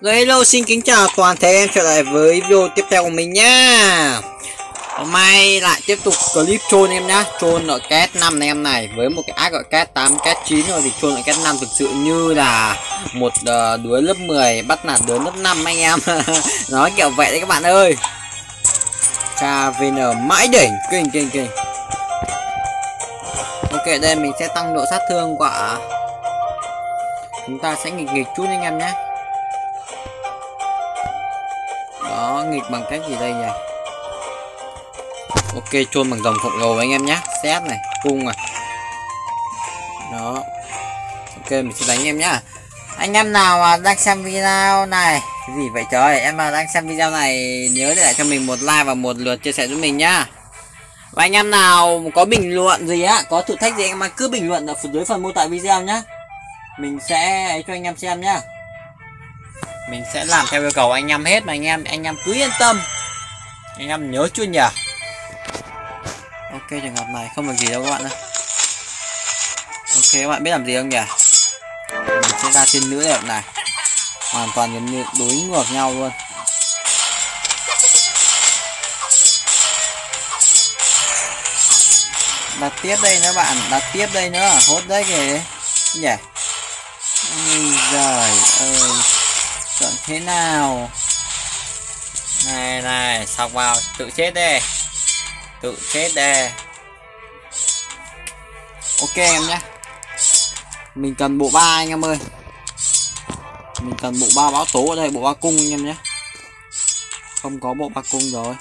Rồi hello, xin kính chào toàn thể em trở lại với video tiếp theo của mình nhá. Hôm nay lại tiếp tục clip troll em nhá. Troll ở két 5 này em này. Với một cái ác gọi két 8, két 9 rồi thì troll ở két 5 thực sự như là một đứa lớp 10 bắt nạt đứa lớp 5 anh em. Nói kiểu vậy đấy các bạn ơi. KVN mãi đỉnh, kinh. Ok, đây mình sẽ tăng độ sát thương quả. Chúng ta sẽ nghịch chút anh em nhé. Đó, nghịch bằng cách gì đây nhỉ? Ok, chôn bằng dòng khổng lồ anh em nhé. Xét này, cung này. Đó. Ok, mình sẽ đánh em nhá. Anh em nào mà đang xem video này, cái gì vậy trời, em mà đang xem video này nhớ để lại cho mình một like và một lượt chia sẻ giúp mình nhá. Và anh em nào có bình luận gì á, có thử thách gì anh em cứ bình luận ở dưới phần mô tả video nhá. Mình sẽ ấy cho anh em xem nhá. Mình sẽ làm theo yêu cầu anh em hết mà anh em cứ yên tâm. Anh em nhớ chưa nhỉ? Ok, trường hợp này không được gì đâu các bạn ơi. Ok, các bạn biết làm gì không nhỉ? Mình sẽ ra tiên nữ đẹp này. Hoàn toàn gần như đối ngược nhau luôn. Đặt tiếp đây nữa bạn, đặt tiếp đây nữa, hốt đấy kìa nhỉ. Trời ơi, chọn thế nào? Này, sọc vào, tự chết đi. Tự chết đi. Ok em nhé. Mình cần bộ 3 anh em ơi. Mình cần bộ 3 bão tố ở đây, bộ 3 cung anh em nhé. Không có bộ 3 cung rồi.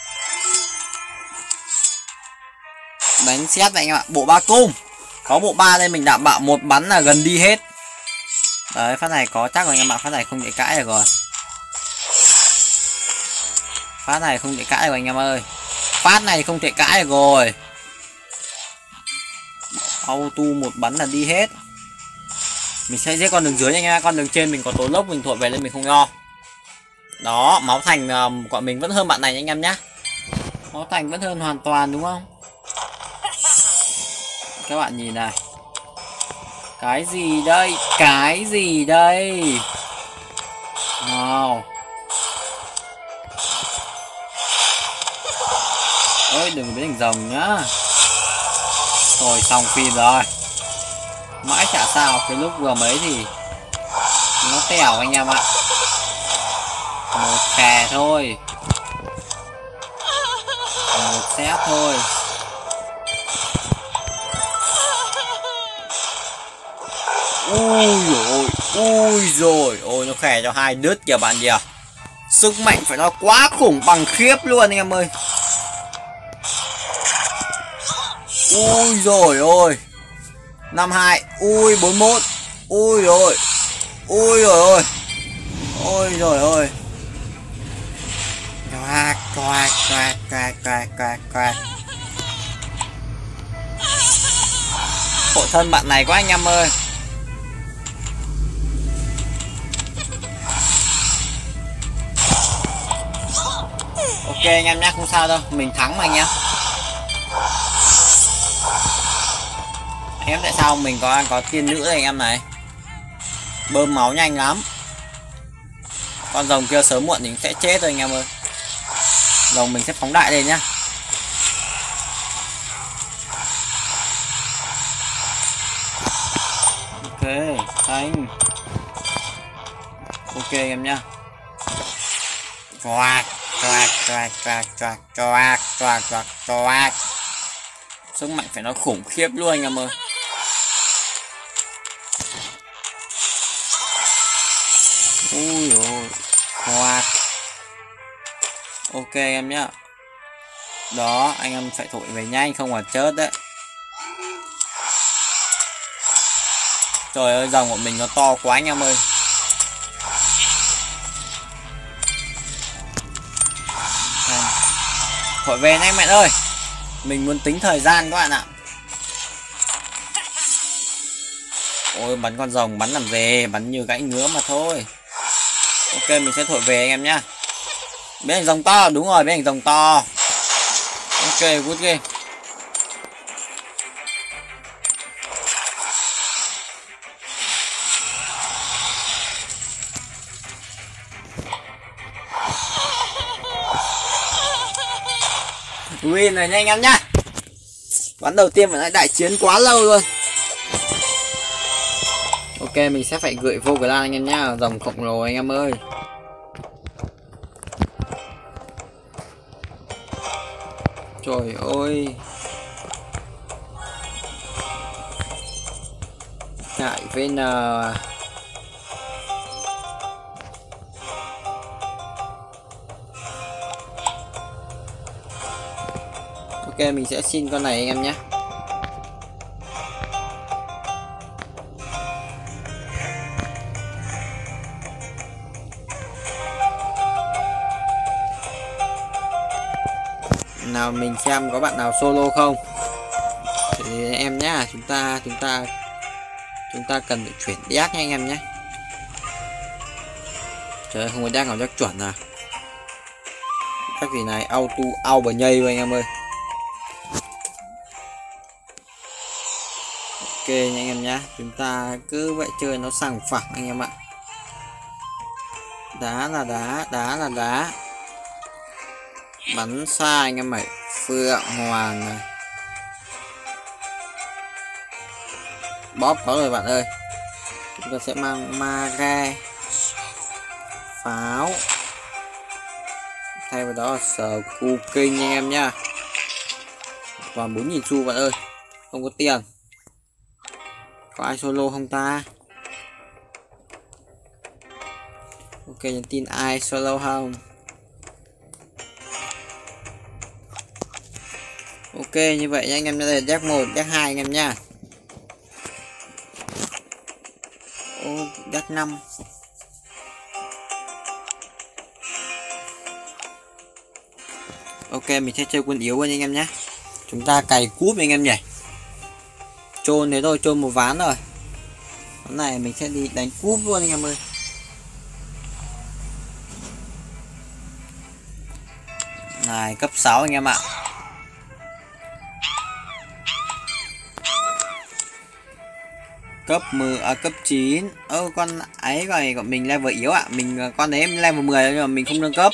Đánh xét vậy anh em ạ, bộ 3 cung. Có bộ 3 đây mình đảm bảo một bắn là gần đi hết. Đấy, phát này có chắc rồi anh em ạ, phát này không thể cãi được rồi. Phát này không thể cãi được anh em ơi. Phát này không thể cãi được rồi. Auto một bắn là đi hết. Mình sẽ giết con đường dưới anh em, con đường trên mình có tố lốc mình thổi về nên mình không lo. Đó, máu thành của mình vẫn hơn bạn này anh em nhé. Máu thành vẫn hơn hoàn toàn đúng không? Các bạn nhìn này. Cái gì đây? Cái gì đây? Nào. Ôi đừng biến thành rồng nhá. Rồi xong phim rồi. Mãi chả sao, cái lúc vừa mấy thì nó tèo anh em ạ. Một khè thôi. Một xét thôi. Ui rồi, ôi nó khè cho hai đứt kìa bạn kìa. Sức mạnh phải nói quá khủng bằng khiếp luôn anh em ơi. Ui rồi ôi. 52, ui 41. Ui rồi. Ui rồi ôi. Ôi rồi ôi. Quạt. Khổ thân bạn này quá anh em ơi. Ok anh em nhé, không sao đâu, mình thắng mà anh em. Anh em tại sao mình có tiên nữ đây anh em này. Bơm máu nhanh lắm. Con rồng kia sớm muộn thì sẽ chết rồi anh em ơi. Rồng mình sẽ phóng đại lên nhá. Ok, đánh. Ok anh em nhá. Choạc. Sức mạnh phải nói khủng khiếp luôn anh em ơi. Ui ôi. Choạc. Ok em nhá. Đó, anh em phải thổi về nhanh không là chết đấy. Trời ơi, dòng của mình nó to quá anh em ơi. Thổi về anh mẹ ơi. Mình muốn tính thời gian các bạn ạ. Ôi bắn con rồng bắn làm về, bắn như gãy ngứa mà thôi. Ok mình sẽ thổi về anh em nhá. Biến thành rồng to, đúng rồi, biến thành rồng to. Ok, good game. Win rồi nha anh em nhá. Ván đầu tiên phải đại chiến quá lâu luôn. Ok, mình sẽ phải gửi vô clan anh em nhá, dòng khổng lồ anh em ơi. Trời ơi. Ngại VN. Ok, mình sẽ xin con này anh em nhé. Nào mình xem có bạn nào solo không. Thì em nhá, chúng ta cần phải chuyển deck nha anh em nhé. Trời ơi, không có deck nào deck chuẩn à. Deck gì này auto ao bờ nhây anh em ơi. Ok nha anh em nhá, chúng ta cứ vậy chơi nó sòng phẳng anh em ạ. Đá là đá, đá là đá. Bắn xa anh em ạ. Phượng Hoàng này. Bóp có rồi bạn ơi. Chúng ta sẽ mang mage, pháo, thay vào đó là sở cu kinh anh em nhá. Còn 4.000 xu bạn ơi, không có tiền. Có ai solo không ta? Ok, nhắn tin ai solo không? Ok, như vậy nha anh em, đây là deck 1, deck 2 anh em nha. Ô, deck 5. Ok, mình sẽ chơi quân yếu anh em nhé. Chúng ta cày cúp anh em nhỉ. Chôn thế thôi, chôn một ván rồi. Ván này mình sẽ đi đánh cúp luôn anh em ơi. Này, cấp 6 anh em ạ. Cấp 10 cấp 9. Con ấy rồi, còn mình level yếu ạ. Mình con đấy level 10 nhưng mà mình không nâng cấp.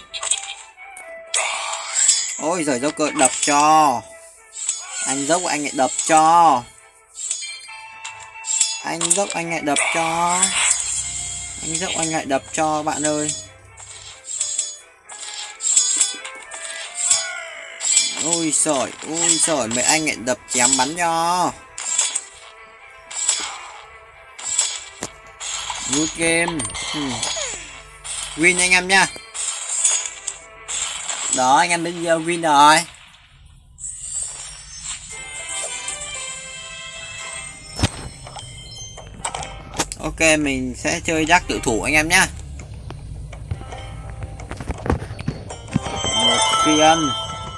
Ôi giời, Joker đập cho. Anh dốc anh lại đập cho. Anh dốc anh lại đập cho. Anh dốc anh lại đập cho bạn ơi. Ôi giời, mấy anh lại đập chém bắn cho. Good game. Win anh em nha. Đó, anh em đến giờ win rồi. Ok, mình sẽ chơi deck tự thủ anh em nhá. Một phiên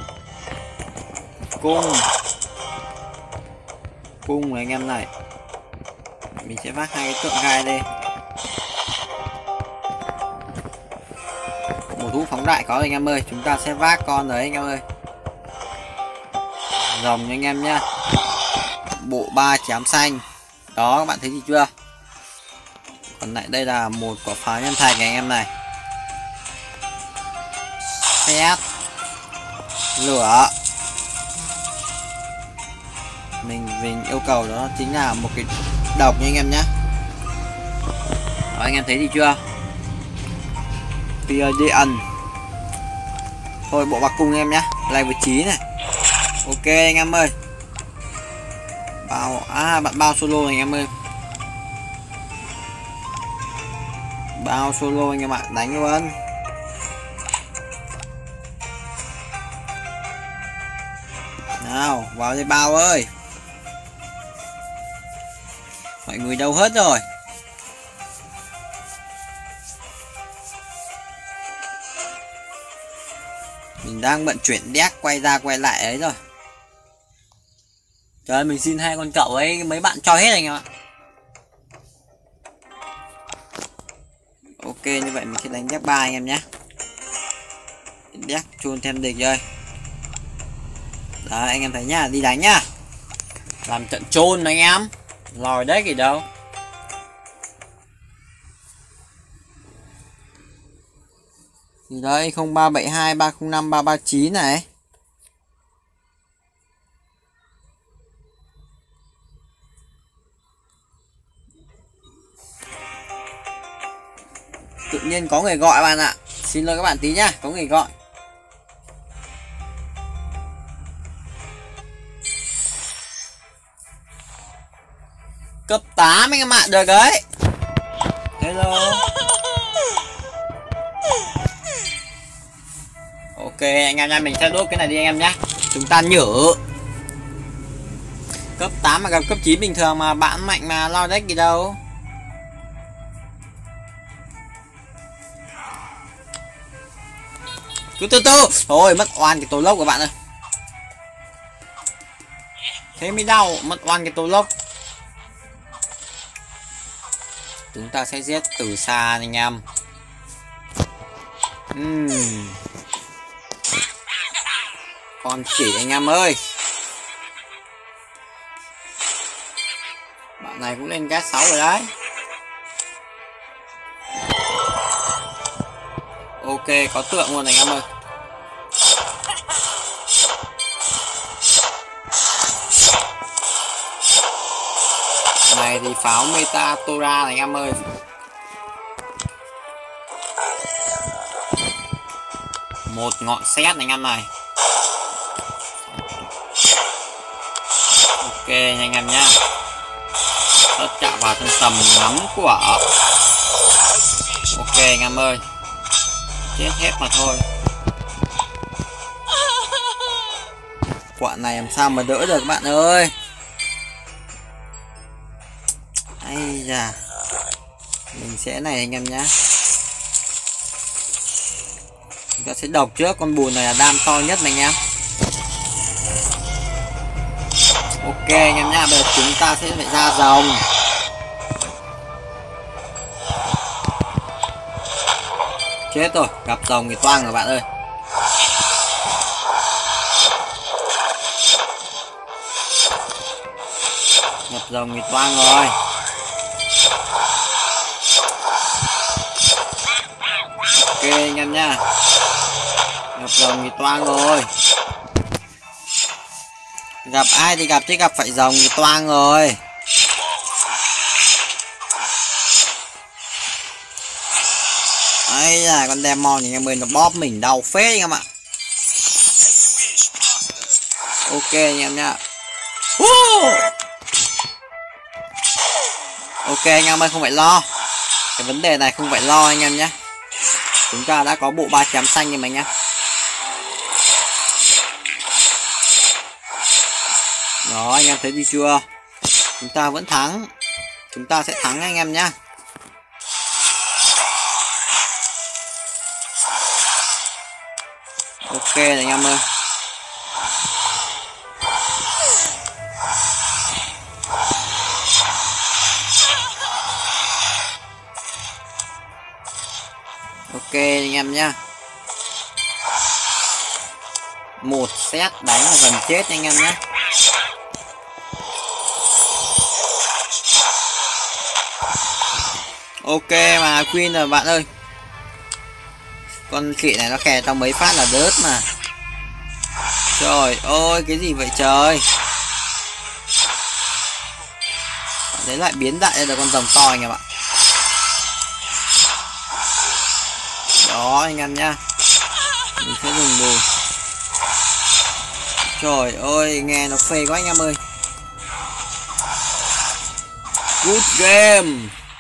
cung này anh em này. Mình sẽ vác hai cái tượng gai đây. Một thú phóng đại có anh em ơi, chúng ta sẽ vác con đấy anh em ơi. Rồng anh em nhá. Bộ 3 chém xanh. Đó, các bạn thấy gì chưa? Còn lại đây là một quả pháo nhân thạch anh em này. Xét lửa. Mình yêu cầu đó chính là một cái độc nha anh em nhé. Đó, anh em thấy gì chưa? Piedian. Thôi bộ bạc cung anh em nhé, level 9 này. Ok anh em ơi. Bạn bao solo anh em ơi. Bao solo anh em ạ, đánh luôn. Nào, vào đây bao ơi. Mọi người đâu hết rồi? Mình đang bận chuyển deck quay ra quay lại ấy rồi. Trời ơi, mình xin hai con cậu ấy, mấy bạn cho hết anh em ạ. Ok, như vậy mình sẽ đánh deck 3 anh em nhé. Deck chôn thêm địch rồi. Đấy anh em thấy nhá, đi đánh nhá. Làm trận chôn anh em. Lòi đấy gì đâu. Thì đấy 0372 305 339 này. Tự nhiên có người gọi bạn ạ. Xin lỗi các bạn tí nhá, có người gọi. Cấp 8 anh em ạ, được đấy. Hello. Ok anh em nha, mình sẽ đốt cái này đi anh em nhá. Chúng ta nhử. Cấp 8 mà gặp cấp 9 bình thường mà, bạn mạnh mà lo deck gì đâu. Cứ từ từ. Thôi mất oan cái tổ lốc của bạn ơi. Thế mới đau, mất oan cái tổ lốc. Chúng ta sẽ giết từ xa anh em. Con chỉ anh em ơi. Bạn này cũng lên gas 6 rồi đấy. Ok, có tượng luôn anh em ơi. Này thì pháo meta Tora này anh em ơi. Một ngọn sét này anh em này. Ok anh em nhá. Tất chạm vào thân tầm ngắm quả. Ok anh em ơi. Chết hết mà thôi. Quả này làm sao mà đỡ được các bạn ơi. Ây da. Mình sẽ này anh em nhá. Chúng ta sẽ độc trước. Con bùn này là đam to nhất này anh em. Ok anh em nhá. Bây giờ chúng ta sẽ phải ra rồng. Chết rồi, gặp rồng thì toang rồi bạn ơi. Gặp rồng thì toang rồi. Ok anh em nha. Gặp rồng thì toang rồi. Gặp ai thì gặp chứ gặp phải rồng thì toang rồi. Ấy là con demon thì anh em ơi, nó bóp mình đau phết anh em ạ. Ok anh em nha. Ok anh em ơi, không phải lo. Cái vấn đề này không phải lo anh em nhé. Chúng ta đã có bộ 3 chấm xanh nhưng mà nhá. Đó anh em thấy gì chưa? Chúng ta vẫn thắng. Chúng ta sẽ thắng anh em nhá. Ok này anh em ơi. Ok anh em nhá. Một set đánh là gần chết anh em nhé. Ok mà Queen rồi bạn ơi. Con khỉ này nó khè trong mấy phát là đớt mà. Trời ơi cái gì vậy trời. Đấy lại biến đại ra được con rồng to anh em ạ. Đó anh em nhá. Mình sẽ dùng bù. Trời ơi nghe nó phê quá anh em ơi. Good game.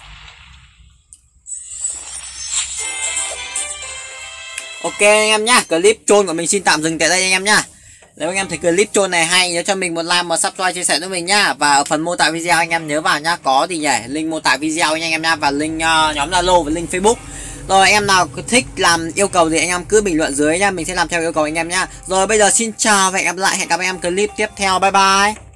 Ok anh em nhá, clip troll của mình xin tạm dừng tại đây anh em nhá. Nếu anh em thấy clip troll này hay nhớ cho mình một like, một subscribe, chia sẻ với mình nhá. Và ở phần mô tả video anh em nhớ vào nhá, có gì nhỉ, link mô tả video anh em nhá, và link nhóm Zalo và link Facebook. Rồi anh em nào thích làm yêu cầu gì anh em cứ bình luận dưới nhá, mình sẽ làm theo yêu cầu anh em nhá. Rồi bây giờ xin chào và hẹn gặp lại, hẹn gặp anh em clip tiếp theo, bye bye.